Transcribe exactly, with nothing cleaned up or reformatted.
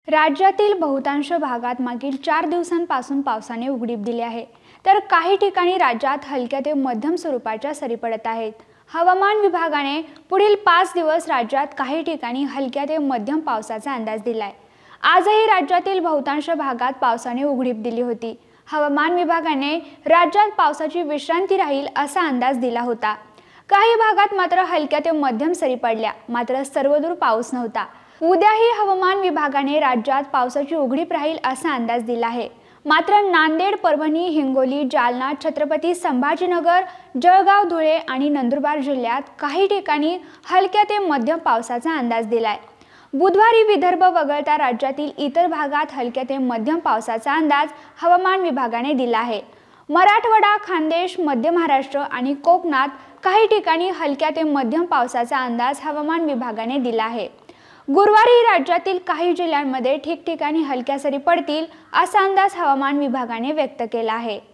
राज्यातील बहुतांश भागात मागील चार दिवसांपासून पावसाने उघडीप दिली आहे, तर काही ठिकाणी राज्यात हलक्या ते मध्यम स्वरूपाच्या सरी पडत आहेत। हवामान विभागाने पुढील पाच दिवस राज्यात काही ठिकाणी हलक्या ते मध्यम पावसाचा अंदाज दिलाय। आजही राज्यातील बहुतांश भागात पावसाने उघडीप दिली होती। हवामान विभागाने राज्यात पावसाची विश्रांती राहील असा अंदाज दिला होता। काही भागात मात्र हलक्या ते मध्यम सरी पडल्या, मात्र सर्वदूर पाऊस नव्हता। उद्याही हवामान विभागाने राज्यात पावसाची उघडीप राहील असा अंदाज दिला आहे। मात्र नांदेड, परभणी, हिंगोली, जालना, छत्रपती संभाजीनगर, जळगाव, धुळे आणि नंदुरबार जिल्ह्यात काही ठिकाणी हलक्या ते मध्यम पावसाचा अंदाज दिलाय। बुधवारी विदर्भ वगळता राज्यातील इतर भागात हलक्या ते मध्यम पावसाचा अंदाज हवामान विभागाने दिला आहे। मराठवाडा, खानदेश, मध्य महाराष्ट्र आणि कोकणात काही ठिकाणी हलक्या ते मध्यम पावसाचा अंदाज हवामान विभागाने दिला आहे। गुरुवारी राज्यातील काही जिल्ह्यांमध्ये ठिकठिकाणी हलक्या सरी पडतील असा अंदाज हवामान विभागाने व्यक्त केला आहे।